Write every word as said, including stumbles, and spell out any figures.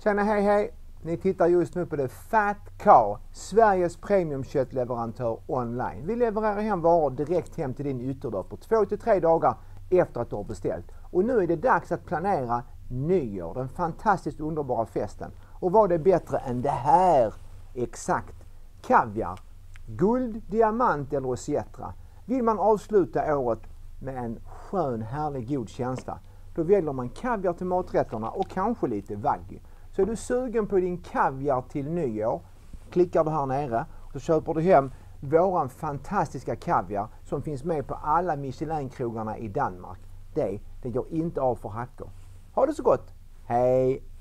Tjena, hej hej! Ni tittar just nu på The Fat Cow, Sveriges premiumköttleverantör online. Vi levererar hem varor direkt hem till din ytterdörr på två till tre dagar efter att du har beställt. Och nu är det dags att planera nyår, den fantastiskt underbara festen. Och vad är bättre än det här? Exakt! Kaviar, guld, diamant eller ossetra. Vill man avsluta året med en skön, härlig, god känsla, då väljer man kaviar till maträtterna och kanske lite wagyu. Så är du sugen på din kaviar till nyår, klickar du här nere och så köper du hem våran fantastiska kaviar som finns med på alla Michelin-krogarna i Danmark. Det, det går inte av för hackor. Ha det så gott! Hej!